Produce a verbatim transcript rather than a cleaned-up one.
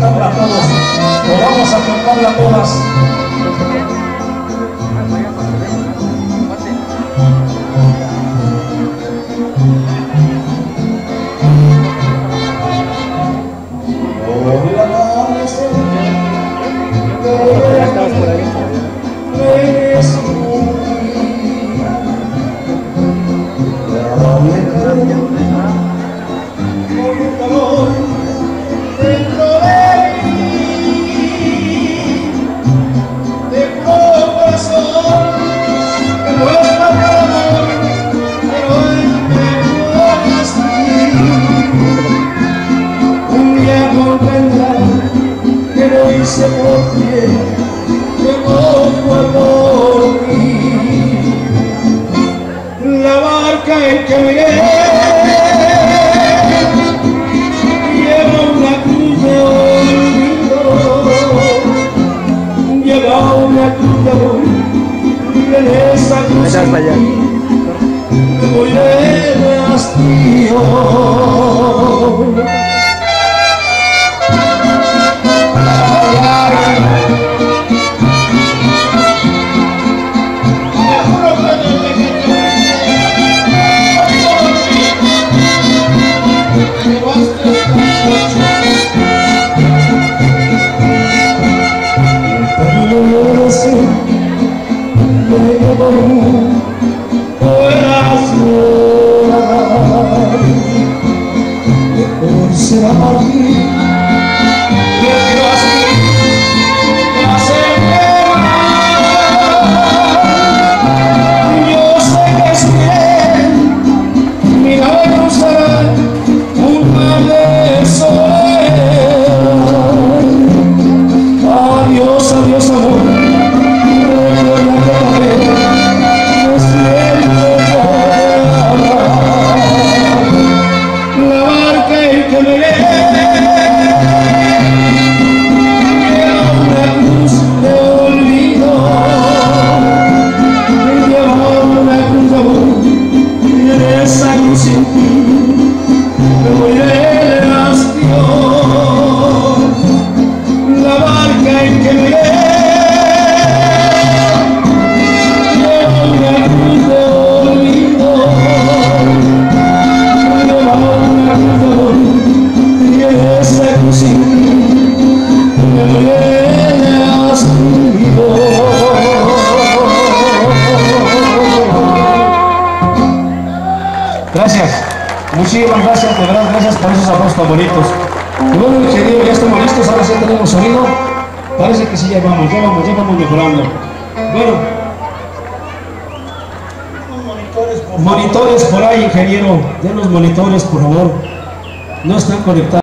cantarla a todos, o vamos a cantarla a todas. Ya estabas por ahí. Por ti, que no fue por mí. La barca en que miré lleva una cruz de olvido, lleva una cruz de olvido, y en esa cruz me moriré de hastío. Será para ti, yo quiero así, yo sé que es bien, mi nave cruzará un mar de soledad. Adiós, adiós amor, recuerda que la vida no siempre voy a amar. La barca en que me sin ti me moriré de hastío. La barca en que me lleva una cruz de olvido, lleva una cruz de olvido, y en esa cruz sin ti me moriré de hastío. Gracias, muchísimas gracias, de verdad, gracias por esos aplausos tan bonitos. Y bueno, ingeniero, ya estamos listos, ahora sí tenemos sonido. Parece que sí, ya vamos, ya vamos, ya vamos mejorando. Bueno, monitores por, monitores por ahí, ingeniero, den los monitores, por favor. No están conectados.